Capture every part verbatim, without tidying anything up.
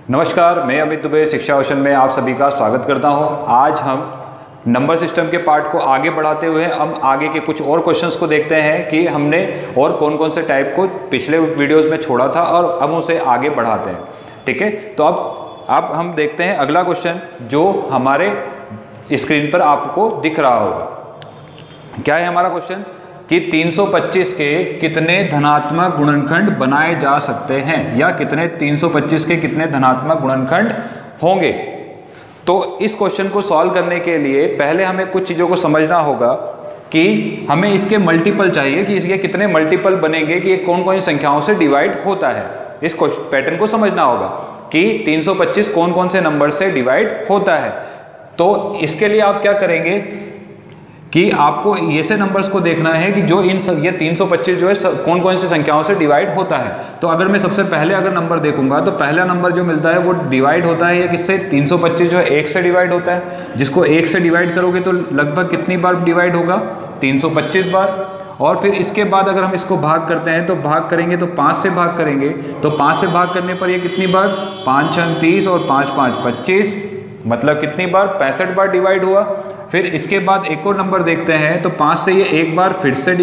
नमस्कार, मैं अमित दुबे शिक्षा कौशल में आप सभी का स्वागत करता हूं। आज हम नंबर सिस्टम के पार्ट को आगे बढ़ाते हुए हम आगे के कुछ और क्वेश्चंस को देखते हैं कि हमने और कौन कौन से टाइप को पिछले वीडियोस में छोड़ा था और हम उसे आगे बढ़ाते हैं। ठीक है, तो अब अब हम देखते हैं अगला क्वेश्चन जो हमारे स्क्रीन पर आपको दिख रहा होगा। क्या है हमारा क्वेश्चन कि तीन सौ पच्चीस के कितने धनात्मक गुणनखंड बनाए जा सकते हैं, या कितने तीन सौ पच्चीस के कितने धनात्मक गुणनखंड होंगे। तो इस क्वेश्चन को सॉल्व करने के लिए पहले हमें कुछ चीज़ों को समझना होगा कि हमें इसके मल्टीपल चाहिए कि इसके कितने मल्टीपल बनेंगे, कि ये कौन कौन सी संख्याओं से डिवाइड होता है। इस पैटर्न को समझना होगा कि तीन सौ पच्चीस कौन कौन से नंबर से डिवाइड होता है। तो इसके लिए आप क्या करेंगे कि आपको ये से नंबर्स को देखना है कि जो इन ये तीन सौ पच्चीस जो है कौन कौन सी संख्याओं से डिवाइड होता है। तो अगर मैं सबसे पहले अगर नंबर देखूंगा तो पहला नंबर जो मिलता है वो डिवाइड होता है या किससे, तीन सौ पच्चीस जो है एक से डिवाइड होता है, जिसको एक से डिवाइड करोगे तो लगभग कितनी बार डिवाइड होगा, तीन सौ पच्चीस बार। और फिर इसके बाद अगर हम इसको भाग करते हैं तो भाग करेंगे तो पाँच से भाग करेंगे, तो पाँच से भाग करने पर ये कितनी बार, पाँच छः तीस और पाँच पाँच पच्चीस, मतलब कितनी बार, पैंसठ बार डिवाइड हुआ। फिर इसके बाद एक और नंबर देखते हैं तो पाँच से ये एक बार फिर से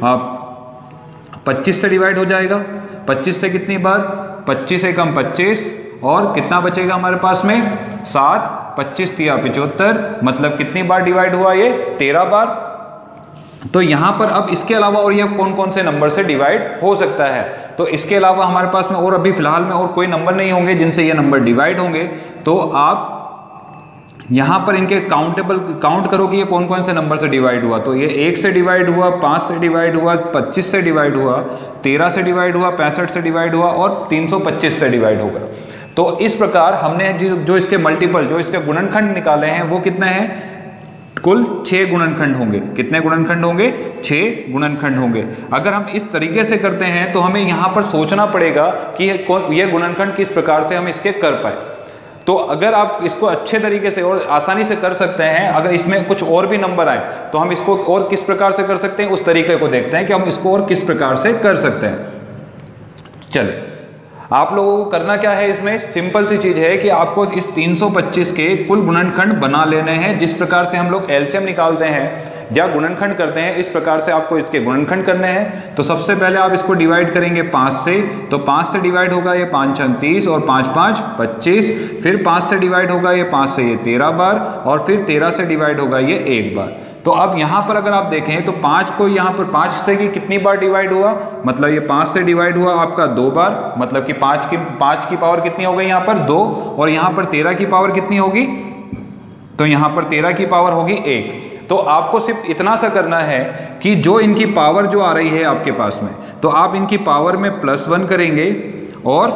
पच्चीस से डिवाइड हो जाएगा, पच्चीस से कितनी बार, पच्चीस से कम पच्चीस, और कितना बचेगा हमारे पास में, सात, पच्चीस तिया पिचहत्तर, मतलब कितनी बार डिवाइड हुआ, ये तेरह बार। तो यहाँ पर अब इसके अलावा और ये कौन कौन से नंबर से डिवाइड हो सकता है, तो इसके अलावा हमारे पास में और अभी फिलहाल में और कोई नंबर नहीं होंगे जिनसे ये नंबर डिवाइड होंगे। तो आप यहाँ पर इनके काउंटेबल काउंट करो कि ये कौन कौन से नंबर से डिवाइड हुआ। तो ये एक से डिवाइड हुआ, पाँच से डिवाइड हुआ, पच्चीस से डिवाइड हुआ, तेरह से डिवाइड हुआ, पैंसठ से डिवाइड हुआ और तीन सौ पच्चीस से डिवाइड होगा। तो इस प्रकार हमने जो, जो इसके मल्टीपल जो इसके गुणनखंड निकाले हैं वो कितने हैं, कुल छः गुणनखंड होंगे। कितने गुणनखंड होंगे, छः गुणनखंड होंगे। अगर हम इस तरीके से करते हैं तो हमें यहाँ पर सोचना पड़ेगा कि ये गुणनखंड किस प्रकार से हम इसके कर पाए। तो अगर आप इसको अच्छे तरीके से और आसानी से कर सकते हैं, अगर इसमें कुछ और भी नंबर आए तो हम इसको और किस प्रकार से कर सकते हैं, उस तरीके को देखते हैं कि हम इसको और किस प्रकार से कर सकते हैं। चलिए, आप लोगों को करना क्या है, इसमें सिंपल सी चीज है कि आपको इस तीन सौ पच्चीस के कुल गुणनखंड बना लेने हैं। जिस प्रकार से हम लोग एलसीएम निकालते हैं या गुणनखंड करते हैं, इस प्रकार से आपको इसके गुणनखंड करने हैं। तो सबसे पहले आप इसको डिवाइड करेंगे पाँच से, तो पाँच से डिवाइड होगा ये पाँच छः तीस और पाँच पाँच पच्चीस, फिर पाँच से डिवाइड होगा ये पाँच से ये तेरह बार, और फिर तेरह से डिवाइड होगा ये एक बार। तो अब यहाँ पर अगर आप देखें तो पाँच को यहाँ पर पाँच से की कितनी बार डिवाइड हुआ, मतलब ये पाँच से डिवाइड हुआ आपका दो बार, मतलब कि पाँच की पाँच की पावर कितनी हो गई यहाँ पर, दो, और यहाँ पर तेरह की पावर कितनी होगी, तो यहाँ पर तेरह की पावर होगी एक। तो आपको सिर्फ इतना सा करना है कि जो इनकी पावर जो आ रही है आपके पास में, तो आप इनकी पावर में प्लस वन करेंगे और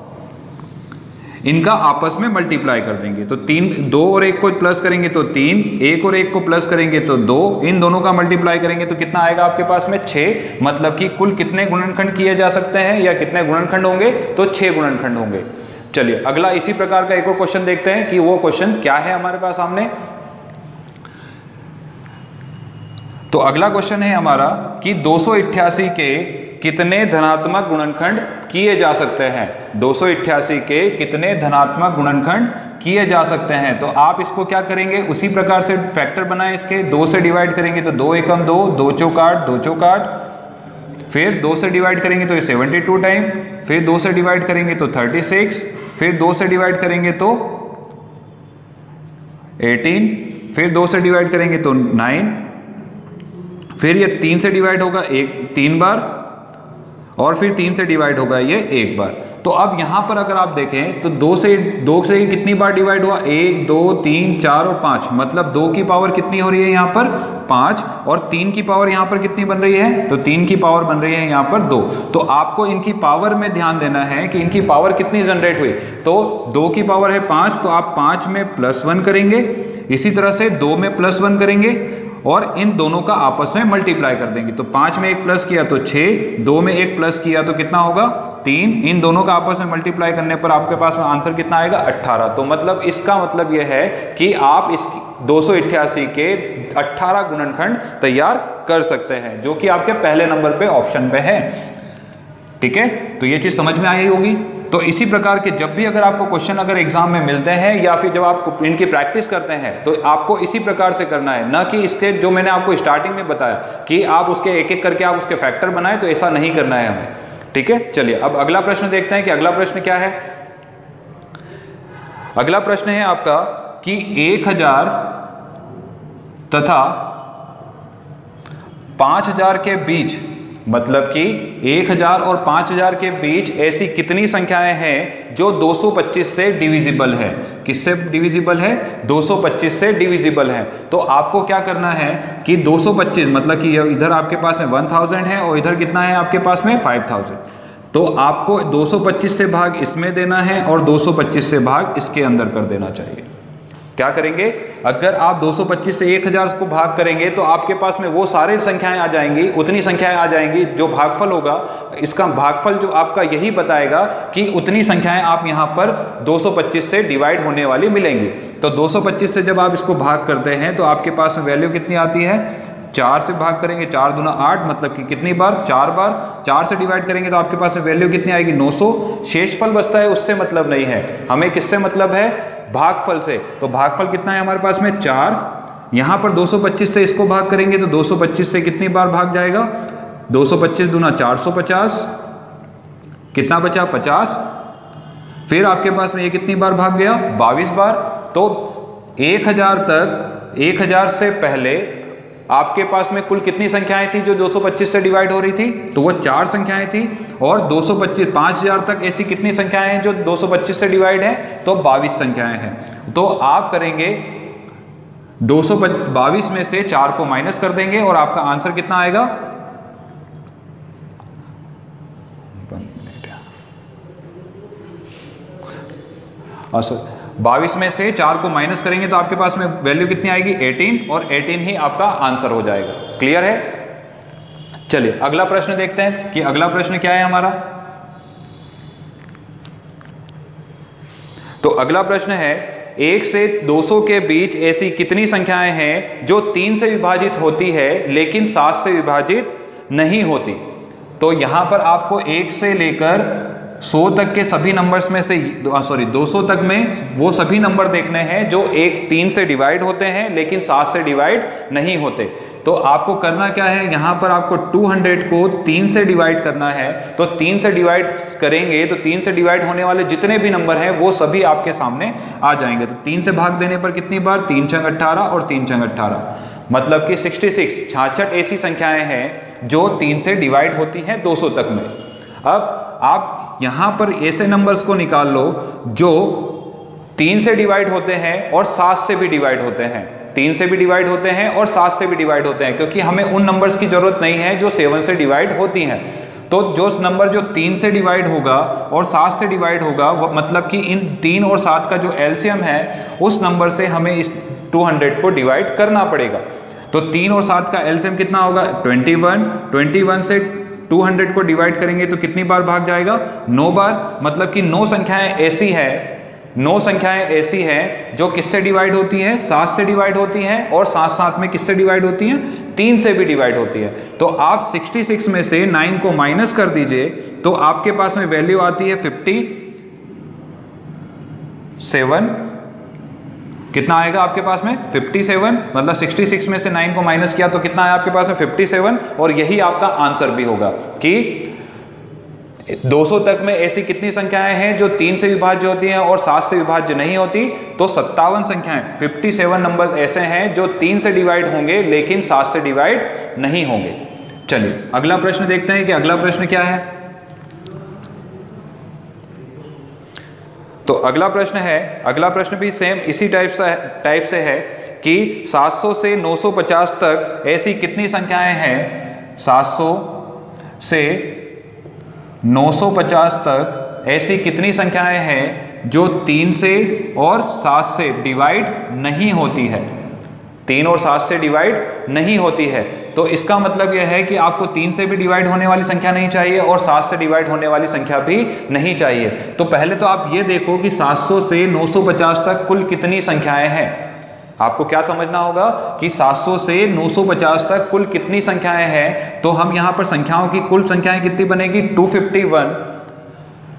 इनका आपस में मल्टीप्लाई कर देंगे। तो तीन, दो और एक को प्लस करेंगे तो तीन, एक और एक को प्लस करेंगे तो दो, इन दोनों का मल्टीप्लाई करेंगे तो कितना आएगा आपके पास में, छः। मतलब कि कुल कितने गुणनखंड किए जा सकते हैं या कितने गुणनखंड होंगे, तो छः गुणनखंड होंगे। चलिए अगला इसी प्रकार का एक और क्वेश्चन देखते हैं कि वो क्वेश्चन क्या है हमारे पास सामने। तो अगला क्वेश्चन है हमारा कि दो सौ अट्ठासी के कितने धनात्मक गुणनखंड किए जा सकते हैं। दो सौ अट्ठासी के कितने धनात्मक गुणनखंड किए जा सकते हैं। तो आप इसको क्या करेंगे, उसी प्रकार से फैक्टर बनाएं इसके, दो से डिवाइड करेंगे तो दो एकम दो, दो चौक आठ, दो चौक आठ, फिर दो से डिवाइड करेंगे तो ये सेवेंटी टू टाइम, फिर दो से डिवाइड करेंगे तो थर्टी सिक्स, फिर दो से डिवाइड करेंगे तो एटीन, फिर दो से डिवाइड करेंगे तो नाइन, फिर ये तीन से डिवाइड होगा एक तीन बार, और फिर तीन से डिवाइड होगा ये एक बार। तो अब यहाँ पर अगर आप देखें तो दो से दो से कितनी बार डिवाइड हुआ, एक, दो, तीन, चार और पाँच, मतलब दो की पावर कितनी हो रही है यहाँ पर, पाँच, और तीन की पावर यहाँ पर कितनी बन रही है, तो तीन की पावर बन रही है यहाँ पर दो। तो आपको इनकी पावर में ध्यान देना है कि इनकी पावर कितनी जनरेट हुई। तो दो की पावर है पाँच, तो आप पाँच में प्लस वन करेंगे, इसी तरह से दो में प्लस वन करेंगे और इन दोनों का आपस में मल्टीप्लाई कर देंगे। तो पाँच में एक प्लस किया तो छः, दो में एक प्लस किया तो कितना होगा, तीन, इन दोनों का आपस में मल्टीप्लाई करने पर आपके पास में आंसर कितना आएगा, अट्ठारह। तो मतलब इसका मतलब यह है कि आप इस दो सौ अट्ठासी के अट्ठारह गुणनखंड तैयार कर सकते हैं, जो कि आपके पहले नंबर पे ऑप्शन पे है। ठीक है, तो ये चीज समझ में आई होगी। तो इसी प्रकार के जब भी अगर आपको क्वेश्चन अगर एग्जाम में मिलते हैं या फिर जब आप इनकी प्रैक्टिस करते हैं तो आपको इसी प्रकार से करना है, ना कि इसके जो मैंने आपको स्टार्टिंग में बताया कि आप उसके एक एक करके आप उसके फैक्टर बनाए, तो ऐसा नहीं करना है हमें। ठीक है, चलिए अब अगला प्रश्न देखते हैं कि अगला प्रश्न क्या है। अगला प्रश्न है आपका कि एक हजार तथा पांच हजार के बीच, मतलब कि एक हजार और पांच हजार के बीच ऐसी कितनी संख्याएं हैं जो दो सौ पच्चीस से डिविजिबल है। किससे डिविजिबल है? दो सौ पच्चीस से डिविजिबल है। तो आपको क्या करना है कि दो सौ पच्चीस मतलब कि इधर आपके पास में एक हज़ार है और इधर कितना है आपके पास में पाँच हज़ार, तो आपको दो सौ पच्चीस से भाग इसमें देना है और दो सौ पच्चीस से भाग इसके अंदर कर देना चाहिए। क्या करेंगे? अगर आप दो सौ पच्चीस से एक हज़ार को भाग करेंगे तो आपके पास में वो सारे संख्याएं आ जाएंगी, उतनी संख्याएं आ जाएंगी, जो भागफल होगा इसका भागफल जो आपका यही बताएगा कि उतनी संख्याएं आप यहाँ पर दो सौ पच्चीस से डिवाइड होने वाली मिलेंगी। तो दो सौ पच्चीस से जब आप इसको भाग करते हैं तो आपके पास में वैल्यू कितनी आती है? चार से भाग करेंगे, चार दूना आठ, मतलब कि कितनी बार? चार बार। चार से डिवाइड करेंगे तो आपके पास वैल्यू कितनी आएगी? नौ सौ। शेषफल बचता है, उससे मतलब नहीं है हमें, किससे मतलब है? भागफल से। तो भागफल कितना है हमारे पास में? चार। यहां पर दो सौ पच्चीस से इसको भाग करेंगे तो दो सौ पच्चीस से कितनी बार भाग जाएगा? दो सौ पच्चीस दूना चार सौ पचास, कितना बचा? पचास। फिर आपके पास में ये कितनी बार भाग गया? बाईस बार। तो एक हज़ार तक, एक हज़ार से पहले आपके पास में कुल कितनी संख्याएं थी जो दो सौ पच्चीस से डिवाइड हो रही थी? तो वो चार संख्याएं थी। और दो सौ पच्चीस पाँच हज़ार तक ऐसी कितनी संख्याएं हैं जो दो सौ पच्चीस से डिवाइड है? तो बाईस संख्याएं हैं। तो आप करेंगे दो सौ बाईस में से चार को माइनस कर देंगे और आपका आंसर कितना आएगा? बाईस में से चार को माइनस करेंगे तो आपके पास में वैल्यू कितनी आएगी? अठारह, और अठारह ही आपका आंसर हो जाएगा। क्लियर है? चलिए अगला प्रश्न देखते हैं कि अगला प्रश्न क्या है हमारा। तो अगला प्रश्न है एक से दो सौ के बीच ऐसी कितनी संख्याएं हैं जो तीन से विभाजित होती है लेकिन सात से विभाजित नहीं होती। तो यहां पर आपको एक से लेकर सौ तक के सभी नंबर्स में से, सॉरी दो सौ तक में वो सभी नंबर देखने हैं जो एक तीन से डिवाइड होते हैं लेकिन सात से डिवाइड नहीं होते। तो आपको करना क्या है? यहाँ पर आपको दो सौ को तीन से डिवाइड करना है। तो तीन से डिवाइड करेंगे तो तीन से डिवाइड होने वाले जितने भी नंबर हैं वो सभी आपके सामने आ जाएंगे। तो तीन से भाग देने पर कितनी बार? तीन छंग अट्ठारह और तीन छंग अट्ठारह, मतलब कि छियासठ छियासठ ऐसी संख्याएं हैं जो तीन से डिवाइड होती हैं दो सौ तक में। अब आप यहां पर ऐसे नंबर्स को निकाल लो जो तीन से डिवाइड होते हैं और सात से भी डिवाइड होते हैं, तीन से भी डिवाइड होते हैं और सात से भी डिवाइड होते हैं, क्योंकि हमें उन नंबर्स की जरूरत नहीं है जो सेवन से डिवाइड होती हैं। तो जो नंबर जो तीन से डिवाइड होगा और सात से डिवाइड होगा, वो मतलब कि इन तीन और सात का जो एलसीएम है उस नंबर से हमें इस दो सौ को डिवाइड करना पड़ेगा। तो तीन और सात का एलसीएम कितना होगा? इक्कीस। इक्कीस से दो सौ को डिवाइड करेंगे तो कितनी बार भाग जाएगा? नौ बार। मतलब कि नौ संख्याएं ऐसी है, नौ संख्याएं ऐसी हैं जो किससे डिवाइड होती हैं? सात से डिवाइड होती हैं, और साथ साथ में किससे डिवाइड होती हैं? तीन से भी डिवाइड होती है। तो आप छियासठ में से नौ को माइनस कर दीजिए तो आपके पास में वैल्यू आती है सत्तावन। कितना आएगा आपके पास में? सत्तावन। मतलब छियासठ में से नौ को माइनस किया तो कितना है आपके पास में? सत्तावन। और यही आपका आंसर भी होगा कि दो सौ तक में ऐसी कितनी संख्याएं हैं जो तीन से विभाज्य होती हैं और सात से विभाज्य नहीं होती। तो सत्तावन संख्याएं, सत्तावन नंबर ऐसे हैं जो तीन से डिवाइड होंगे लेकिन सात से डिवाइड नहीं होंगे। चलिए अगला प्रश्न देखते हैं कि अगला प्रश्न क्या है। तो अगला प्रश्न है, अगला प्रश्न भी सेम इसी टाइप से टाइप से है कि सात सौ से नौ सौ पचास तक ऐसी कितनी संख्याएं हैं, सात सौ से नौ सौ पचास तक ऐसी कितनी संख्याएं हैं जो तीन से और सात से डिवाइड नहीं होती है, तीन और सात से डिवाइड नहीं होती है। तो इसका मतलब यह है कि आपको तीन से भी डिवाइड होने वाली संख्या नहीं चाहिए और सात से डिवाइड होने वाली संख्या भी नहीं चाहिए। तो पहले तो आप ये देखो कि सात सौ से नौ सौ पचास तक कुल कितनी संख्याएं हैं। आपको क्या समझना होगा कि सात सौ से नौ सौ पचास तक कुल कितनी संख्याएं हैं। तो हम यहाँ पर संख्याओं की कुल संख्याएं कितनी बनेगी? दो सौ इक्यावन।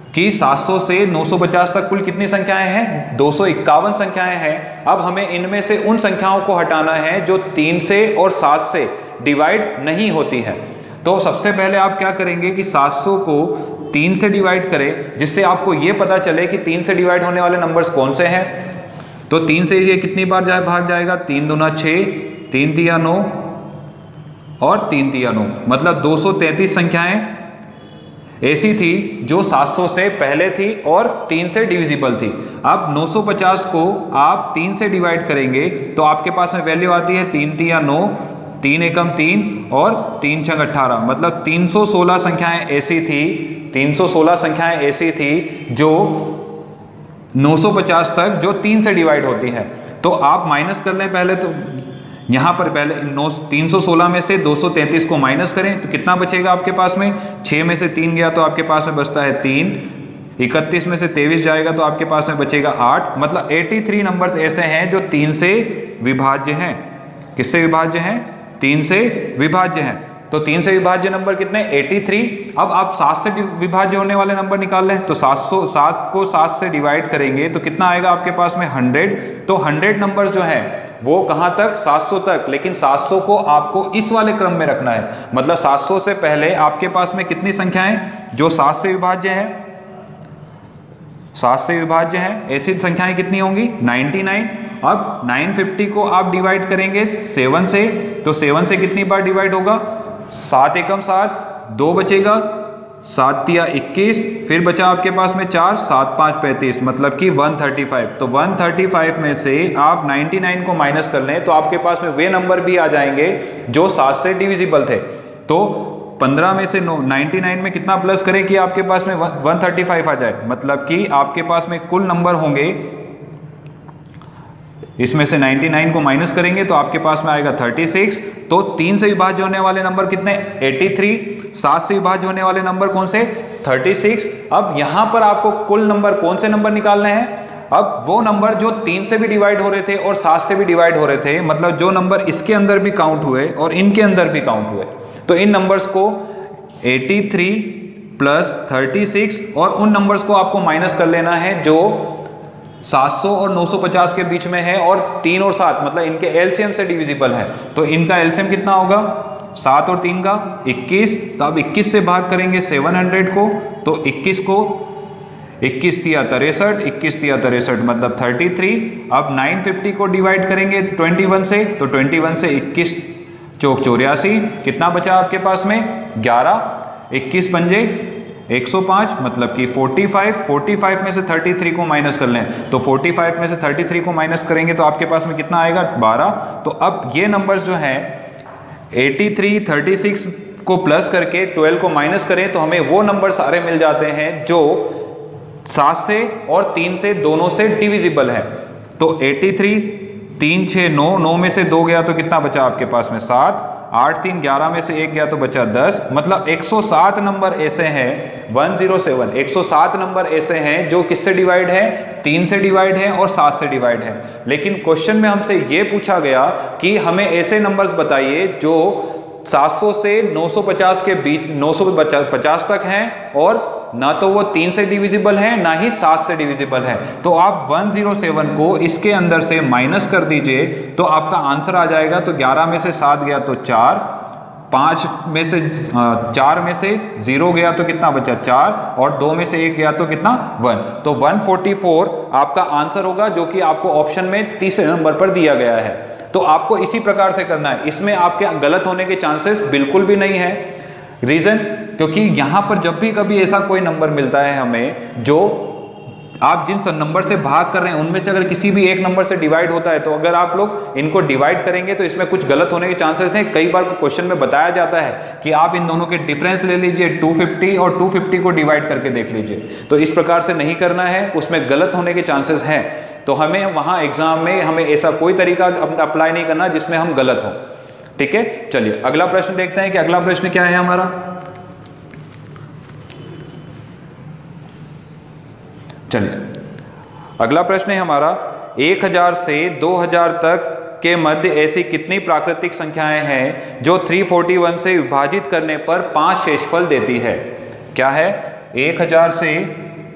कि सात सौ से नौ सौ पचास तक कुल कितनी संख्याएं हैं, दो सौ इक्यावन संख्याएं हैं। अब हमें इनमें से उन संख्याओं को हटाना है जो तीन से और सात से डिवाइड नहीं होती है। तो सबसे पहले आप क्या करेंगे कि सात सौ को तीन से डिवाइड करें, जिससे आपको ये पता चले कि तीन से डिवाइड होने वाले नंबर्स कौन से हैं। तो तीन से ये कितनी बार जाए भाग जाएगा, तीन दूना छः, तीन तिया नौ और तीन तिया नौ, मतलब दो सौ तैंतीस संख्याएं ऐसी थी जो सात सौ से पहले थी और तीन से डिविजिबल थी। अब नौ सौ पचास को आप तीन से डिवाइड करेंगे तो आपके पास में वैल्यू आती है तीन तिया नौ, तीन एकम तीन और तीन छंग अट्ठारह, मतलब तीन सौ सोलह संख्याएं ऐसी थी तीन सौ सोलह संख्याएं ऐसी थी जो नौ सौ पचास तक जो तीन से डिवाइड होती है। तो आप माइनस कर लें पहले, तो यहाँ पर पहले नौ तीन सौ सोलह में से दो सौ तैंतीस को माइनस करें तो कितना बचेगा आपके पास में, छः में से तीन गया तो आपके पास में बचता है तीन, इकतीस में से तेईस जाएगा तो आपके पास में बचेगा आठ, मतलब तिरासी नंबर्स ऐसे हैं जो तीन से विभाज्य हैं। किससे विभाज्य हैं, तीन से विभाज्य हैं। तो तीन से विभाज्य नंबर कितने, तिरासी। अब आप सात से विभाज्य होने वाले नंबर निकाल लें तो सात सौ सात को सात से डिवाइड करेंगे तो कितना आएगा आपके पास में, हंड्रेड। तो हंड्रेड नंबर्स जो है वो कहाँ तक, सात सौ तक, लेकिन सात सौ को आपको इस वाले क्रम में रखना है। मतलब सात सौ से पहले आपके पास में कितनी संख्याएं जो सात से विभाज्य हैं, सात से विभाज्य हैं, ऐसी संख्याएं कितनी होंगी, निन्यानवे। अब नौ सौ पचास को आप डिवाइड करेंगे सेवन से, तो सेवन से कितनी बार डिवाइड होगा, सात एकम सात, दो बचेगा, सात तिया इक्कीस, फिर बचा आपके पास में चार, सात पाँच पैंतीस, मतलब कि एक सौ पैंतीस। तो एक सौ पैंतीस में से आप निन्यानवे को माइनस कर लें तो आपके पास में वे नंबर भी आ जाएंगे जो सात से डिविजिबल थे। तो पंद्रह में से निन्यानवे में कितना प्लस करें कि आपके पास में एक सौ पैंतीस आ जाए, मतलब कि आपके पास में कुल नंबर होंगे, इसमें से निन्यानवे को माइनस करेंगे तो आपके पास में आएगा छत्तीस। तो तीन से विभाज्य होने वाले नंबर कितने, तिरासी। सात से विभाज्य होने वाले नंबर कौन से, छत्तीस। अब यहां पर आपको कुल नंबर कौन से नंबर निकालने हैं, अब वो नंबर जो तीन से भी डिवाइड हो रहे थे और सात से भी डिवाइड हो रहे थे, मतलब जो नंबर इसके अंदर भी काउंट हुए और इनके अंदर भी काउंट हुए। तो इन नंबर्स को तिरासी प्लस छत्तीस और उन नंबर्स को आपको माइनस कर लेना है जो सात सौ और नौ सौ पचास के बीच में है और तीन और सात मतलब इनके एलसीएम से डिविजिबल है। तो इनका एलसीएम कितना होगा, सात और तीन का इक्कीस। तो अब इक्कीस से भाग करेंगे सात सौ को, तो इक्कीस को इक्कीस तिया तिरसठ, इक्कीस तिया तिरसठ मतलब तैंतीस। अब नौ सौ पचास को डिवाइड करेंगे इक्कीस से, तो इक्कीस से इक्कीस चौक चौरासी, कितना बचा आपके पास में, ग्यारह। इक्कीस पंजे एक सौ पाँच मतलब कि पैंतालीस। पैंतालीस में से तैंतीस को माइनस कर लें तो पैंतालीस में से तैंतीस को माइनस करेंगे तो आपके पास में कितना आएगा, बारह। तो अब ये नंबर्स जो हैं तिरासी, छत्तीस को प्लस करके बारह को माइनस करें तो हमें वो नंबर सारे मिल जाते हैं जो सात से और तीन से दोनों से डिविजिबल है। तो तिरासी, तीन छः नौ, नौ में से दो गया तो कितना बचा आपके पास में, सात। आठ तीन ग्यारह में से एक गया तो बचा दस, मतलब एक सौ सात नंबर ऐसे हैं, एक सौ सात एक सौ सात नंबर ऐसे हैं जो किससे डिवाइड है, तीन से डिवाइड है और सात से डिवाइड है। लेकिन क्वेश्चन में हमसे ये पूछा गया कि हमें ऐसे नंबर्स बताइए जो सात सौ से नौ सौ पचास के बीच नौ सौ पचास तक हैं और ना तो वो तीन से डिविजिबल है ना ही सात से डिविजिबल है। तो आप एक सौ सात को इसके अंदर से माइनस कर दीजिए तो आपका आंसर आ जाएगा। तो ग्यारह में से सात गया तो चार, पाँच में से चार में से जीरो गया तो कितना बचा, चार, और दो में से एक गया तो कितना, वन। तो एक सौ चौवालीस आपका आंसर होगा जो कि आपको ऑप्शन में तीसरे नंबर पर दिया गया है। तो आपको इसी प्रकार से करना है, इसमें आपके गलत होने के चांसेस बिल्कुल भी नहीं है। रीजन, क्योंकि यहां पर जब भी कभी ऐसा कोई नंबर मिलता है हमें जो आप जिन नंबर से भाग कर रहे हैं उनमें से अगर किसी भी एक नंबर से डिवाइड होता है तो अगर आप लोग इनको डिवाइड करेंगे तो इसमें कुछ गलत होने के चांसेस हैं। कई बार क्वेश्चन में बताया जाता है कि आप इन दोनों के डिफरेंस ले लीजिए दो सौ पचास और दो सौ पचास को डिवाइड करके देख लीजिए। तो इस प्रकार से नहीं करना है, उसमें गलत होने के चांसेस हैं। तो हमें वहां एग्जाम में हमें ऐसा कोई तरीका अप्लाई नहीं करना जिसमें हम गलत हों। ठीक है, चलिए अगला प्रश्न देखते हैं कि अगला प्रश्न क्या है हमारा। चलिए अगला प्रश्न है हमारा, एक हजार से दो हजार तक के मध्य ऐसी कितनी प्राकृतिक संख्याएं हैं जो तीन सौ इकतालीस से विभाजित करने पर पांच शेषफल देती है। क्या है, एक हजार से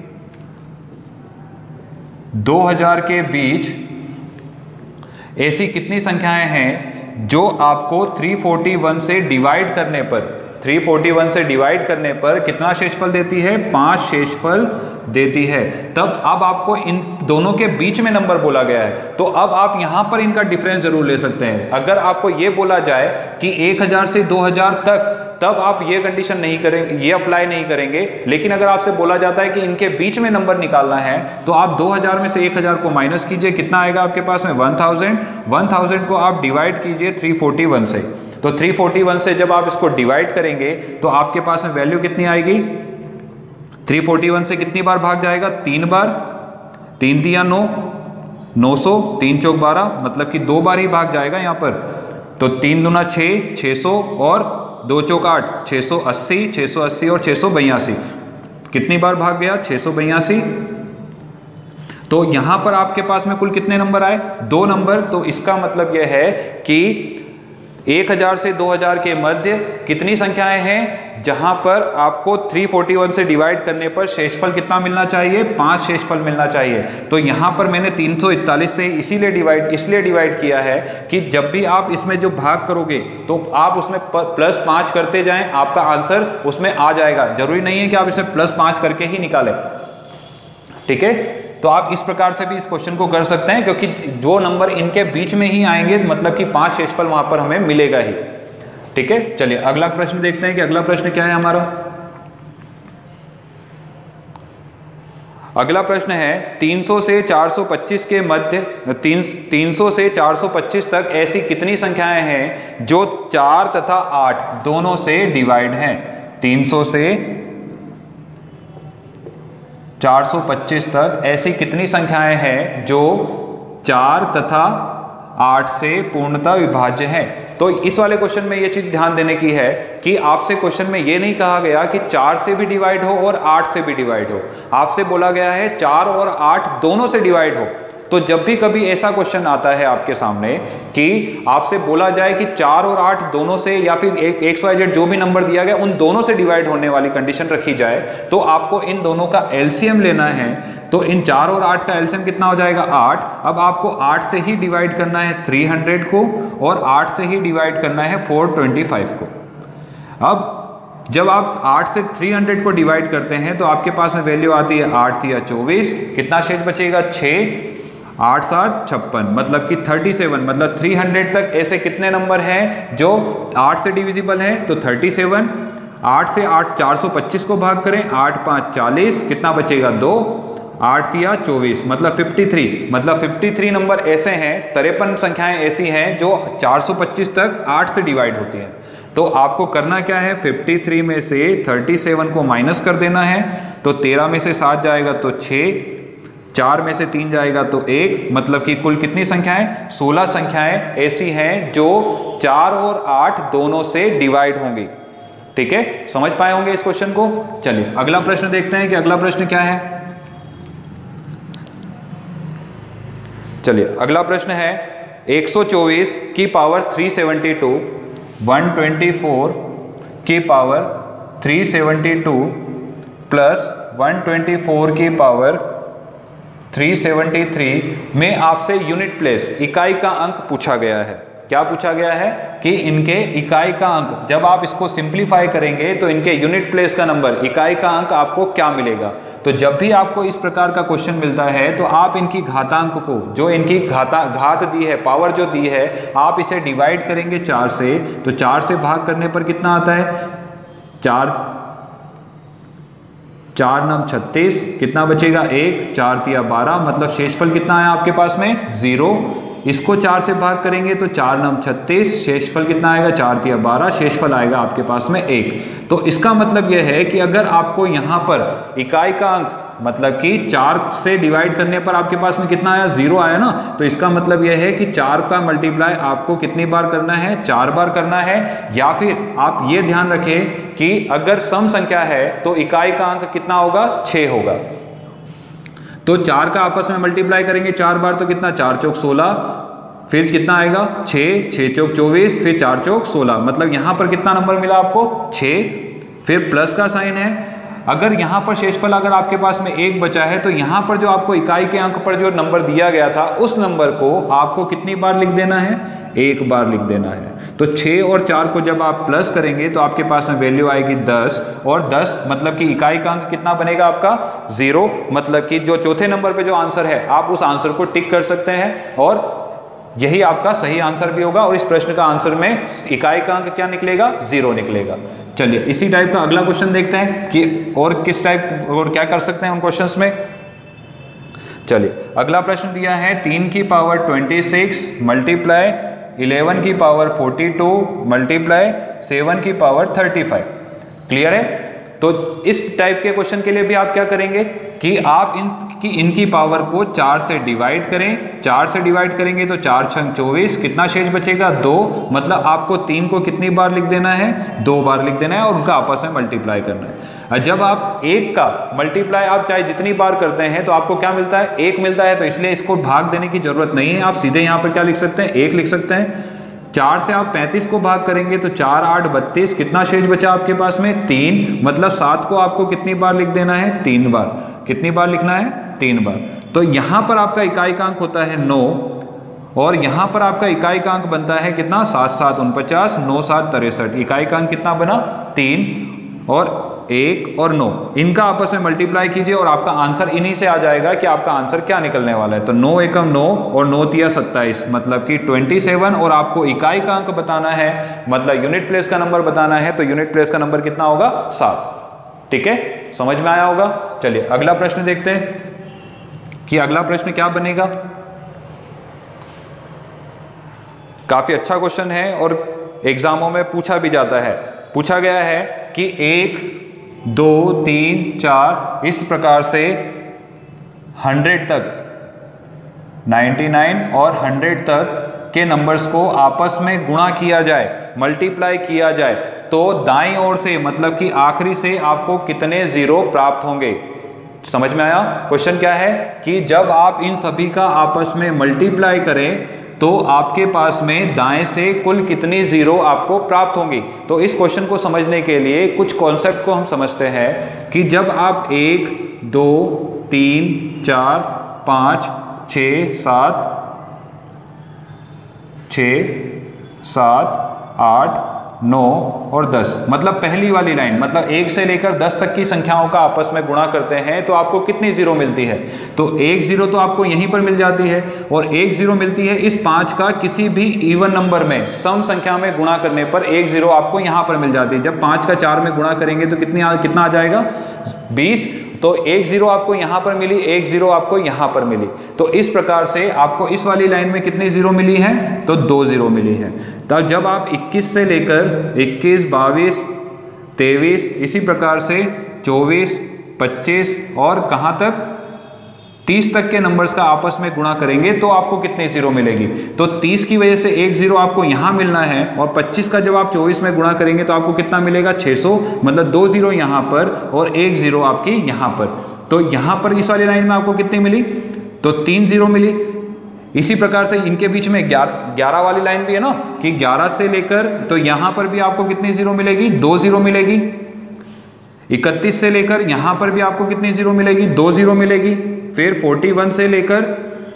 दो हज़ार के बीच ऐसी कितनी संख्याएं हैं जो आपको तीन सौ इकतालीस से डिवाइड करने पर तीन सौ इकतालीस से डिवाइड करने पर कितना शेषफल देती है? पांच शेषफल देती है। तब अब आपको इन दोनों के बीच में नंबर बोला गया है, तो अब आप यहां पर इनका डिफरेंस जरूर ले सकते हैं। अगर आपको ये बोला जाए कि एक हज़ार से दो हज़ार तक, तब आप ये कंडीशन नहीं करेंगे, ये अप्लाई नहीं करेंगे। लेकिन अगर आपसे बोला जाता है कि इनके बीच में नंबर निकालना है, तो आप दो हज़ार में से एक हज़ार को माइनस कीजिए, कितना आएगा आपके पास में? एक हज़ार। एक हज़ार को आप डिवाइड कीजिए तीन सौ इकतालीस से, तो तीन सौ इकतालीस से जब आप इसको डिवाइड करेंगे तो आपके पास में वैल्यू कितनी आएगी? तीन सौ इकतालीस से कितनी बार भाग जाएगा? तीन बार। तीन दिया नौ, नौ सौ, तीन चौक बारह, मतलब कि दो बार ही भाग जाएगा यहाँ पर। तो तीन दुना छः, छः सौ, और दो चौक आठ, छः सौ अस्सी, छः सौ अस्सी और छः सौ बयासी, कितनी बार भाग गया? छः सौ बयासी। तो यहां पर आपके पास में कुल कितने नंबर आए? दो नंबर। तो इसका मतलब यह है कि एक हज़ार से दो हज़ार के मध्य कितनी संख्याएं हैं जहां पर आपको तीन सौ इकतालीस से डिवाइड करने पर शेषफल कितना मिलना चाहिए? पांच शेषफल मिलना चाहिए। तो यहां पर मैंने तीन सौ इकतालीस से इसीलिए डिवाइड इसलिए डिवाइड किया है कि जब भी आप इसमें जो भाग करोगे तो आप उसमें प्लस पांच करते जाएं, आपका आंसर उसमें आ जाएगा। जरूरी नहीं है कि आप इसे प्लस पांच करके ही निकालें, ठीक है। तो आप इस प्रकार से भी इस क्वेश्चन को कर सकते हैं, क्योंकि जो नंबर इनके बीच में ही आएंगे मतलब कि पांच शेषफल वहां पर हमें मिलेगा ही, ठीक है। चलिए अगला प्रश्न देखते हैं कि अगला प्रश्न क्या है हमारा। अगला प्रश्न है तीन सौ से चार सौ पच्चीस के मध्य तीन तीन सौ से चार सौ पच्चीस तक ऐसी कितनी संख्याएं हैं जो चार तथा आठ दोनों से डिवाइड हैं? तीन सौ से चार सौ पच्चीस तक ऐसी कितनी संख्याएं हैं जो चार तथा आठ से पूर्णतः विभाज्य हैं? तो इस वाले क्वेश्चन में ये चीज ध्यान देने की है कि आपसे क्वेश्चन में ये नहीं कहा गया कि चार से भी डिवाइड हो और आठ से भी डिवाइड हो। आपसे बोला गया है चार और आठ दोनों से डिवाइड हो। तो जब भी कभी ऐसा क्वेश्चन आता है आपके सामने कि आपसे बोला जाए कि चार और आठ दोनों से, या फिर एक एक्स वाई जेड जो भी नंबर दिया गया उन दोनों से डिवाइड होने वाली कंडीशन रखी जाए, तो आपको इन दोनों का एलसीएम लेना है। तो इन चार और आठ का एलसीएम कितना हो जाएगा? आठ। अब आपको आठ से ही डिवाइड करना है तीन सौ को, और आठ से ही डिवाइड करना है चार सौ पच्चीस को। अब जब आप आठ से तीन सौ को डिवाइड करते हैं तो आपके पास में वैल्यू आती है आठ या चौबीस, कितना शेष बचेगा? छः, आठ सात छप्पन, मतलब कि सैंतीस, मतलब तीन सौ तक ऐसे कितने नंबर हैं जो आठ से डिविजिबल हैं? तो सैंतीस। आठ से आठ चार सौ पच्चीस को भाग करें, आठ पाँच चालीस, कितना बचेगा? दो। आठ या चौबीस, मतलब तिरेपन, मतलब तिरेपन नंबर ऐसे हैं, तिरपन संख्याएं ऐसी हैं जो चार सौ पच्चीस तक आठ से डिवाइड होती हैं। तो आपको करना क्या है? तिरेपन में से सैंतीस को माइनस कर देना है। तो तेरह में से सात जाएगा तो छः, चार में से तीन जाएगा तो एक, मतलब कि कुल कितनी संख्याएं? सोलह संख्याएं ऐसी हैं जो चार और आठ दोनों से डिवाइड होंगी, ठीक है। समझ पाए होंगे इस क्वेश्चन को। चलिए अगला प्रश्न देखते हैं कि अगला प्रश्न क्या है। चलिए अगला प्रश्न है एक सौ चौबीस की पावर तीन सौ बहत्तर, एक सौ चौबीस की पावर तीन सौ बहत्तर प्लस एक सौ चौबीस की पावर तीन सौ तिहत्तर में आपसे यूनिट प्लेस, इकाई का अंक पूछा गया है। क्या पूछा गया है कि इनके इकाई का अंक, जब आप इसको सिंप्लीफाई करेंगे तो इनके यूनिट प्लेस का नंबर, इकाई का अंक आपको क्या मिलेगा। तो जब भी आपको इस प्रकार का क्वेश्चन मिलता है तो आप इनकी घातांक को, जो इनकी घाता घात दी है, पावर जो दी है, आप इसे डिवाइड करेंगे चार से। तो चार से भाग करने पर कितना आता है? चार चार नम छत्तीस, कितना बचेगा? एक। चार तिया बारह, मतलब शेषफल कितना है आपके पास में? जीरो। इसको चार से भाग करेंगे तो चार नम छत्तीस, शेषफल कितना आएगा? चार तिया बारह, शेषफल आएगा आपके पास में एक। तो इसका मतलब यह है कि अगर आपको यहाँ पर इकाई का अंक, मतलब कि चार से डिवाइड करने पर आपके पास में कितना आया? जीरो आया ना। तो इसका मतलब यह है कि चार का मल्टीप्लाई आपको कितनी बार करना है? चार बार करना है। या फिर आप ये ध्यान रखें कि अगर सम संख्या है तो इकाई का अंक कितना होगा? छः होगा। तो चार का आपस में मल्टीप्लाई करेंगे चार बार तो कितना? चार चौक सोलह, फिर कितना आएगा? छः, छः चौक चौबीस, फिर चार चौक सोलह, मतलब यहाँ पर कितना नंबर मिला आपको? छः। फिर प्लस का साइन है, अगर यहाँ पर शेषफल अगर आपके पास में एक बचा है तो यहाँ पर जो आपको इकाई के अंक पर जो नंबर दिया गया था उस नंबर को आपको कितनी बार लिख देना है, एक बार लिख देना है। तो छः और चार को जब आप प्लस करेंगे तो आपके पास में वैल्यू आएगी दस, और दस मतलब कि इकाई का अंक कितना बनेगा आपका, जीरो। मतलब कि जो चौथे नंबर पे जो आंसर है आप उस आंसर को टिक कर सकते हैं और यही आपका सही आंसर भी होगा। और इस प्रश्न का आंसर में इकाई का अंक क्या निकलेगा, जीरो निकलेगा। चलिए इसी टाइप का अगला क्वेश्चन देखते हैं कि और किस टाइप और क्या कर सकते हैं उन क्वेश्चंस में। चलिए अगला प्रश्न दिया है तीन की power twenty six multiply eleven की power forty two multiply seven की पावर थर्टी फाइव। क्लियर है? तो इस टाइप के क्वेश्चन के लिए भी आप क्या करेंगे कि आप इन कि इनकी पावर को चार से डिवाइड करें। चार से डिवाइड करेंगे तो चार छंग चौबीस, कितना शेष बचेगा, दो। मतलब आपको तीन को कितनी बार लिख देना है, दो बार लिख देना है और उनका आपस में मल्टीप्लाई करना है। जब आप एक का मल्टीप्लाई आप चाहे जितनी बार करते हैं तो आपको क्या मिलता है, एक मिलता है। तो इसलिए इसको भाग देने की जरूरत नहीं है, आप सीधे यहाँ पर क्या लिख सकते हैं, एक लिख सकते हैं। चार से आप पैंतीस को भाग करेंगे तो चार आठ बत्तीस, कितना शेष बचा आपके पास में, तीन। मतलब सात को आपको कितनी बार लिख देना है, तीन बार। कितनी बार लिखना है, तीन बार। तो यहां पर आपका इकाई का अंक होता है नौ, और यहां पर आपका इकाई का अंक बनता है कितना, सात सात उनपचास, नौ सात तिरसठ। इकाई का अंक कितना बना, तीन और एक और नौ। इनका आपस में मल्टीप्लाई कीजिए और आपका आंसर इन्हीं से आ जाएगा कि आपका आंसर क्या निकलने वाला है। तो नौ एकम नौ और नौ तिया सत्ताईस, मतलब कि सत्ताईस। और आपको इकाई का अंक बताना है, मतलब यूनिट प्लेस का नंबर बताना है। तो यूनिट प्लेस का नंबर कितना होगा, सात। ठीक है, समझ में आया होगा। चलिए अगला प्रश्न देखते हैं कि अगला प्रश्न क्या बनेगा। काफी अच्छा क्वेश्चन है और एग्जामों में पूछा भी जाता है। पूछा गया है कि एक, दो, तीन, चार, इस प्रकार से हंड्रेड तक, नाइन्टी नाइन और हंड्रेड तक के नंबर्स को आपस में गुणा किया जाए, मल्टीप्लाई किया जाए, तो दाईं ओर से मतलब कि आखिरी से आपको कितने जीरो प्राप्त होंगे। समझ में आया? क्वेश्चन क्या है कि जब आप इन सभी का आपस में मल्टीप्लाई करें तो आपके पास में दाएं से कुल कितनी जीरो आपको प्राप्त होंगी। तो इस क्वेश्चन को समझने के लिए कुछ कॉन्सेप्ट को हम समझते हैं कि जब आप एक, दो, तीन, चार, पाँच, छः, सात, छः, सात, आठ, नौ और दस, मतलब पहली वाली लाइन, मतलब एक से लेकर दस तक की संख्याओं का आपस में गुणा करते हैं तो आपको कितनी जीरो मिलती है। तो एक जीरो तो आपको यहीं पर मिल जाती है, और एक जीरो मिलती है इस पाँच का किसी भी इवन नंबर में सम संख्या में गुणा करने पर एक जीरो आपको यहाँ पर मिल जाती है। जब पाँच का चार में गुणा करेंगे तो कितनी आ, कितना आ जाएगा, बीस। तो एक जीरो आपको यहाँ पर मिली, एक जीरो आपको यहाँ पर मिली। तो इस प्रकार से आपको इस वाली लाइन में कितनी जीरो मिली है, तो दो जीरो मिली है। तब जब आप इक्कीस से लेकर इक्कीस, बाईस, तेईस, इसी प्रकार से चौबीस, पच्चीस और कहाँ तक तीस तक के नंबर्स का आपस में गुणा करेंगे तो आपको कितनी जीरो मिलेगी। तो तीस की वजह से एक जीरो आपको यहाँ मिलना है, और पच्चीस का जब आप चौबीस में गुणा करेंगे तो आपको कितना मिलेगा, छह सौ। मतलब दो जीरो यहाँ पर और एक जीरो आपकी यहाँ पर। तो यहाँ पर इस वाली लाइन में आपको कितनी मिली, तो तीन जीरो मिली। इसी प्रकार से इनके बीच में ग्यारह ग्यारह वाली लाइन भी है ना, कि ग्यारह से लेकर तो यहाँ पर भी आपको कितनी जीरो मिलेगी, दो जीरो मिलेगी। इकतीस से लेकर यहाँ पर भी आपको कितनी जीरो मिलेगी, दो जीरो मिलेगी। फिर इकतालीस से लेकर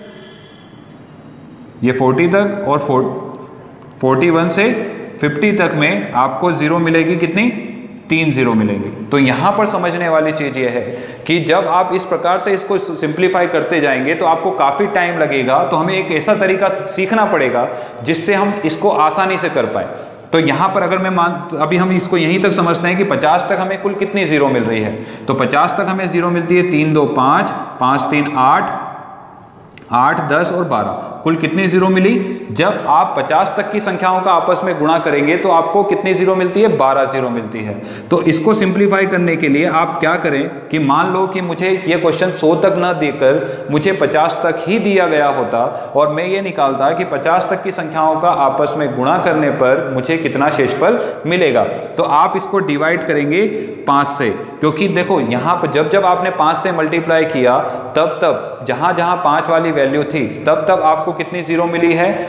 ये चालीस तक और इकतालीस से पचास तक में आपको जीरो मिलेगी, कितनी, तीन जीरो मिलेंगी। तो यहां पर समझने वाली चीज ये है कि जब आप इस प्रकार से इसको सिंप्लीफाई करते जाएंगे तो आपको काफी टाइम लगेगा। तो हमें एक ऐसा तरीका सीखना पड़ेगा जिससे हम इसको आसानी से कर पाए। तो यहाँ पर अगर मैं मान, अभी हम इसको यहीं तक समझते हैं कि पचास तक हमें कुल कितनी जीरो मिल रही है। तो पचास तक हमें जीरो मिलती है, तीन दो पाँच, पाँच तीन आठ, आठ दस और बारह, कुल कितनी जीरो मिली। जब आप पचास तक की संख्याओं का आपस में गुणा करेंगे तो आपको कितनी जीरो मिलती है, बारह जीरो मिलती है। तो इसको सिंप्लीफाई करने के लिए आप क्या करें कि मान लो कि मुझे ये क्वेश्चन सौ तक न देकर मुझे पचास तक ही दिया गया होता, और मैं ये निकालता कि पचास तक की संख्याओं का आपस में गुणा करने पर मुझे कितना शेषफल मिलेगा। तो आप इसको डिवाइड करेंगे पाँच से, क्योंकि देखो यहाँ पर जब जब आपने पाँच से मल्टीप्लाई किया तब तब जहाँ जहाँ पाँच वाली वैल्यू थी तब तब आपको कितनी जीरो मिली है,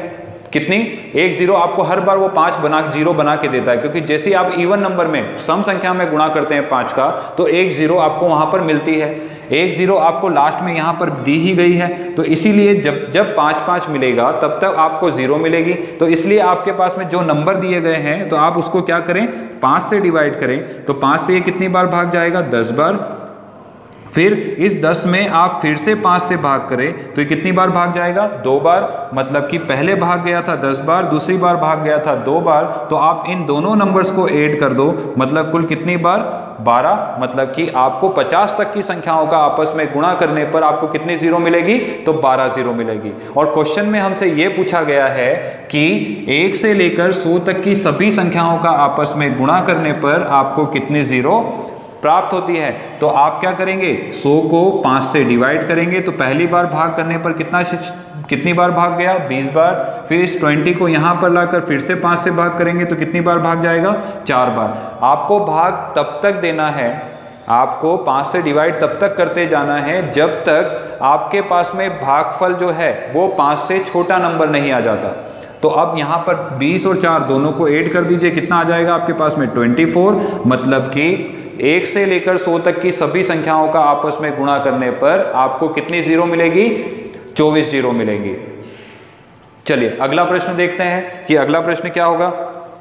कितनी, एक जीरो आपको हर बार वो पांच बना जीरो बना के देता है, क्योंकि जैसे आप इवन नंबर में सम संख्या में गुणा करते हैं पांच का, तो एक जीरो आपको वहां पर मिलती है, एक जीरो आपको लास्ट में यहाँ पर दी ही गई है, तो इसीलिए जब जब पांच पांच मिलेगा तब तक आपको जीरो मिलेगी। तो इसलिए आपके पास में जो नंबर दिए गए हैं तो आप उसको क्या करें, पांच से डिवाइड करें। तो पांच से ये कितनी बार भाग जाएगा, दस बार। फिर इस दस में आप फिर से पांच से भाग करें तो ये कितनी बार भाग जाएगा, दो बार। मतलब कि पहले भाग गया था दस बार, दूसरी बार भाग गया था दो बार, तो आप इन दोनों नंबर्स को ऐड कर दो, मतलब कुल कितनी बार, बारह। मतलब कि आपको पचास तक की संख्याओं का आपस में गुणा करने पर आपको कितनी जीरो मिलेगी, तो बारह जीरो मिलेगी। और क्वेश्चन में हमसे ये पूछा गया है कि एक से लेकर सौ तक की सभी संख्याओं का आपस में गुणा करने पर आपको कितनी जीरो प्राप्त होती है। तो आप क्या करेंगे, सौ को पाँच से डिवाइड करेंगे, तो पहली बार भाग करने पर कितना कितनी बार भाग गया, बीस बार। फिर इस बीस को यहाँ पर लाकर फिर से पाँच से भाग करेंगे तो कितनी बार भाग जाएगा, चार बार। आपको भाग तब तक देना है, आपको पाँच से डिवाइड तब तक करते जाना है जब तक आपके पास में भागफल जो है वो पाँच से छोटा नंबर नहीं आ जाता। तो अब यहाँ पर बीस और चार दोनों को ऐड कर दीजिए, कितना आ जाएगा आपके पास में, चौबीस। मतलब कि एक से लेकर सौ तक की सभी संख्याओं का आपस में गुणा करने पर आपको कितनी जीरो मिलेगी, चौबीस जीरो मिलेगी। चलिए अगला प्रश्न देखते हैं कि अगला प्रश्न क्या होगा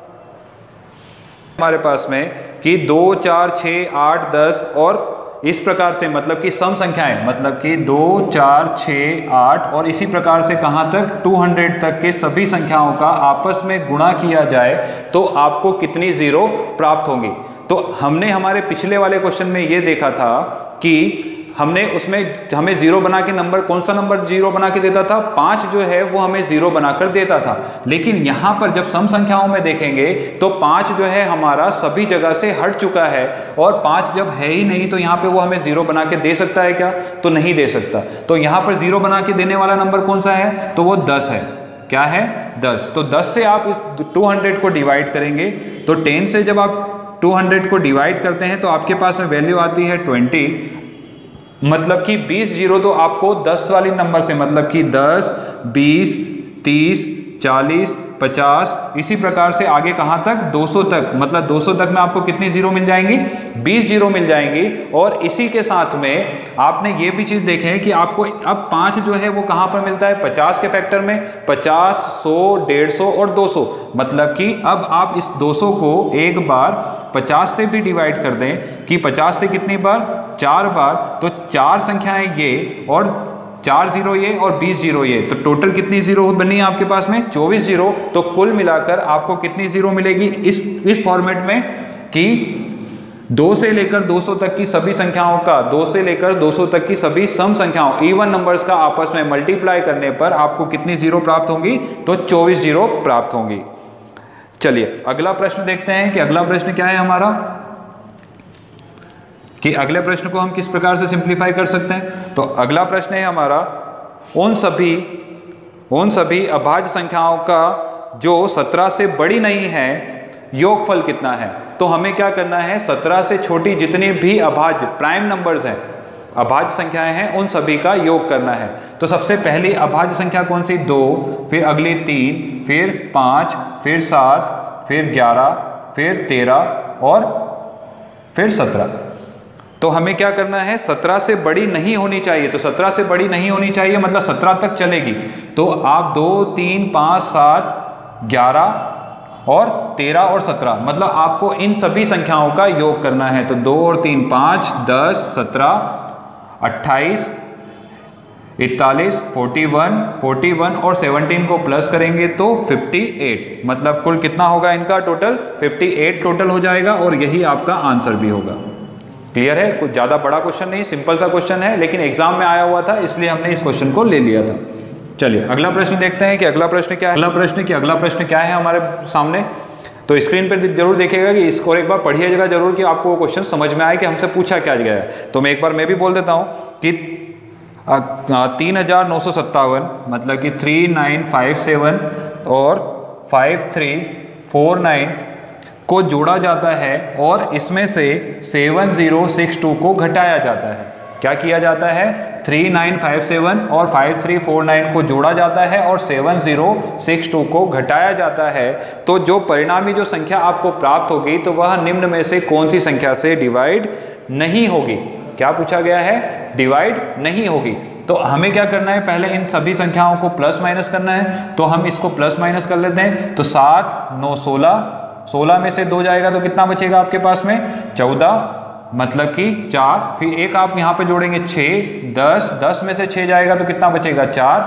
हमारे पास में, कि दो, चार, छः, आठ, दस और इस प्रकार से, मतलब कि सम संख्याएं, मतलब कि दो, चार, छः, आठ और इसी प्रकार से कहाँ तक, दो सौ तक के सभी संख्याओं का आपस में गुणा किया जाए तो आपको कितनी जीरो प्राप्त होंगी। तो हमने हमारे पिछले वाले क्वेश्चन में ये देखा था कि हमने उसमें हमें जीरो बना के नंबर, कौन सा नंबर जीरो बना के देता था, पाँच जो है वो हमें जीरो बनाकर देता था। लेकिन यहाँ पर जब सम संख्याओं में देखेंगे तो पाँच जो है हमारा सभी जगह से हट चुका है, और पाँच जब है ही नहीं तो यहाँ पे वो हमें जीरो बना के दे सकता है क्या, तो नहीं दे सकता। तो यहाँ पर जीरो बना के देने वाला नंबर कौन सा है, तो वो दस है। क्या है, दस। तो दस से आप इस दो सौ को डिवाइड करेंगे, तो टेन से जब आप दो सौ को डिवाइड करते हैं तो आपके पास में वैल्यू आती है बीस। मतलब कि बीस जीरो तो आपको दस वाली नंबर से, मतलब कि दस, बीस, तीस, चालीस, पचास, इसी प्रकार से आगे कहां तक, दो सौ तक। मतलब दो सौ तक में आपको कितनी जीरो मिल जाएंगी, बीस जीरो मिल जाएंगी। और इसी के साथ में आपने ये भी चीज देखे है कि आपको अब पांच जो है वो कहां पर मिलता है, पचास के फैक्टर में, पचास, सौ, डेढ़ सौ और दो सौ। मतलब कि अब आप इस दो सौ को एक बार पचास से भी डिवाइड कर दें कि पचास से कितनी बार, चार बार। तो चार संख्याएं ये और चार जीरो ये और बीस जीरो ये, तो टोटल कितनी जीरो बनी है आपके पास में, चौबीस जीरो। तो कुल मिलाकर आपको कितनी जीरो मिलेगी इस इस फॉर्मेट में, कि दो से लेकर दो सौ तक की सभी संख्याओं का, दो से लेकर दो सौ तक की सभी सम संख्याओं, इवन नंबर्स का आपस में मल्टीप्लाई करने पर आपको कितनी जीरो प्राप्त होंगी, तो चौबीस जीरो प्राप्त होंगी। चलिए अगला प्रश्न देखते हैं कि अगला प्रश्न क्या है हमारा, कि अगले प्रश्न को हम किस प्रकार से सिंप्लीफाई कर सकते हैं। तो अगला प्रश्न है हमारा, उन सभी उन सभी अभाज्य संख्याओं का जो सत्रह से बड़ी नहीं है योगफल कितना है। तो हमें क्या करना है, सत्रह से छोटी जितनी भी अभाज्य प्राइम नंबर्स हैं, अभाज्य संख्याएं हैं, उन सभी का योग करना है। तो सबसे पहली अभाज्य संख्या कौन सी, दो, फिर अगली तीन, फिर पाँच, फिर सात, फिर ग्यारह, फिर तेरह और फिर सत्रह। तो हमें क्या करना है, सत्रह से बड़ी नहीं होनी चाहिए। तो सत्रह से बड़ी नहीं होनी चाहिए मतलब सत्रह तक चलेगी। तो आप दो, तीन, पाँच, सात, ग्यारह और तेरह और सत्रह, मतलब आपको इन सभी संख्याओं का योग करना है। तो दो और तीन पाँच, दस, सत्रह, अट्ठाईस, इकतालीस, इकतालीस, इकतालीस और सत्रह को प्लस करेंगे तो अट्ठावन। मतलब कुल कितना होगा इनका टोटल, अट्ठावन टोटल हो जाएगा, और यही आपका आंसर भी होगा। क्लियर है, कुछ ज्यादा बड़ा क्वेश्चन नहीं, सिंपल सा क्वेश्चन है, लेकिन एग्जाम में आया हुआ था इसलिए हमने इस क्वेश्चन को ले लिया था। चलिए अगला प्रश्न देखते हैं कि अगला प्रश्न क्या है। अगला प्रश्न कि अगला प्रश्न क्या है हमारे सामने। तो स्क्रीन पर जरूर देखिएगा कि इसको एक बार पढ़िएगा जरूर कि आपको वो क्वेश्चन समझ में आए कि हमसे पूछा क्या गया है। तो मैं एक बार मैं भी बोल देता हूँ कि तीन हजार नौ सौ सत्तावन मतलब कि थ्री नाइन फाइव सेवन और फाइव थ्री फोर नाइन को जोड़ा जाता है और इसमें से सेवन जीरो सिक्स टू को घटाया जाता है। क्या किया जाता है, थ्री नाइन फाइव सेवन और फाइव थ्री फोर नाइन को जोड़ा जाता है और सेवन ज़ीरो सिक्स टू को घटाया जाता है। तो जो परिणामी जो संख्या आपको प्राप्त होगी तो वह निम्न में से कौन सी संख्या से डिवाइड नहीं होगी। क्या पूछा गया है, डिवाइड नहीं होगी। तो हमें क्या करना है, पहले इन सभी संख्याओं को प्लस माइनस करना है। तो हम इसको प्लस माइनस कर लेते हैं। तो सात नौ सोलह, सोलह में से दो जाएगा तो कितना बचेगा आपके पास में, चौदह, मतलब कि चार। फिर एक आप यहाँ पे जोड़ेंगे छः, दस, दस में से छः जाएगा तो कितना बचेगा, चार।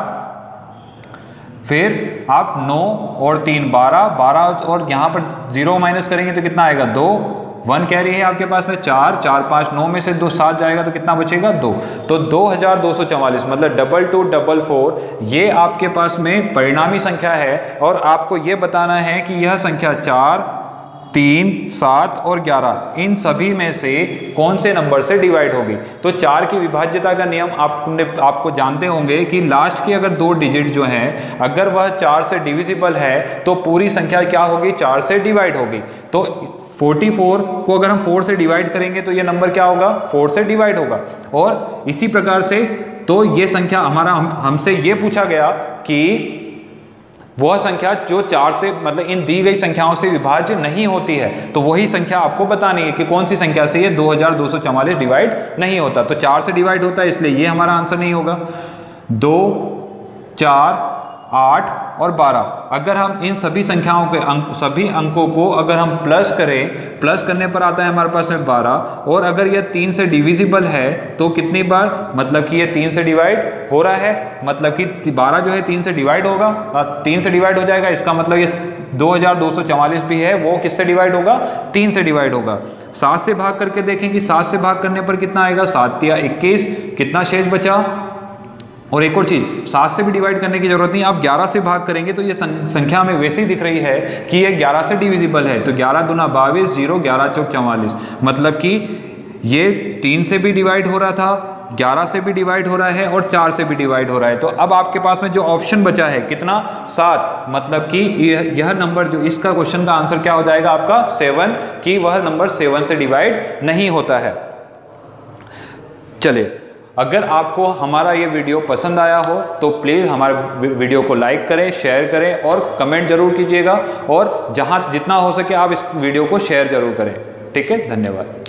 फिर आप नौ और तीन बारह, बारह और यहाँ पर जीरो माइनस करेंगे तो कितना आएगा, दो। वन कैरी है आपके पास में, चार, चार पाँच नौ में से दो सात जाएगा तो कितना बचेगा, दो। तो दो हजार दो सौ चवालीस मतलब डबल टू डबल फोर, ये आपके पास में परिणामी संख्या है। और आपको ये बताना है कि यह संख्या चार, तीन, सात और ग्यारह इन सभी में से कौन से नंबर से डिवाइड होगी। तो चार की विभाज्यता का नियम आपने आपको जानते होंगे कि लास्ट की अगर दो डिजिट जो हैं अगर वह चार से डिविजिबल है तो पूरी संख्या क्या होगी, चार से डिवाइड होगी। तो चौवालीस को अगर हम फोर से डिवाइड करेंगे तो ये नंबर क्या होगा, फोर से डिवाइड होगा। और इसी प्रकार से तो ये संख्या हमारा हम, हमसे ये पूछा गया कि वह संख्या जो चार से मतलब इन दी गई संख्याओं से विभाज्य नहीं होती है, तो वही संख्या आपको बतानी है कि कौन सी संख्या से ये दो हजार दो सौ चवालीस डिवाइड नहीं होता। तो चार से डिवाइड होता है इसलिए ये हमारा आंसर नहीं होगा। दो, चार, आठ और बारह, अगर हम इन सभी संख्याओं के अंक सभी अंकों को अगर हम प्लस करें, प्लस करने पर आता है हमारे पास में बारह। और अगर यह तीन से डिविजिबल है तो कितनी बार, मतलब कि ये तीन से डिवाइड हो रहा है, मतलब कि बारह जो है तीन से डिवाइड होगा, तीन से डिवाइड हो जाएगा। इसका मतलब ये दो हजार दो सौ चवालीस भी है वो किससे डिवाइड होगा, तीन से डिवाइड होगा। सात से भाग करके देखेंगे, सात से भाग करने पर कितना आएगा, सात या इक्कीस, कितना शेष बचा। और एक और चीज, सात से भी डिवाइड करने की जरूरत नहीं, आप ग्यारह से भाग करेंगे तो ये संख्या हमें वैसे ही दिख रही है कि ये ग्यारह से डिविजिबल है। तो ग्यारह दूना बाईस, जीरो, ग्यारह चौक चवालीस, मतलब कि ये तीन से भी डिवाइड हो रहा था, ग्यारह से भी डिवाइड हो रहा है और चार से भी डिवाइड हो रहा है। तो अब आपके पास में जो ऑप्शन बचा है कितना, सात, मतलब कि यह, यह नंबर जो इसका क्वेश्चन का आंसर क्या हो जाएगा आपका, सेवन, कि वह नंबर सेवन से डिवाइड नहीं होता है। चलिए, अगर आपको हमारा ये वीडियो पसंद आया हो तो प्लीज़ हमारे वीडियो को लाइक करें, शेयर करें और कमेंट जरूर कीजिएगा। और जहां जितना हो सके आप इस वीडियो को शेयर जरूर करें। ठीक है, धन्यवाद।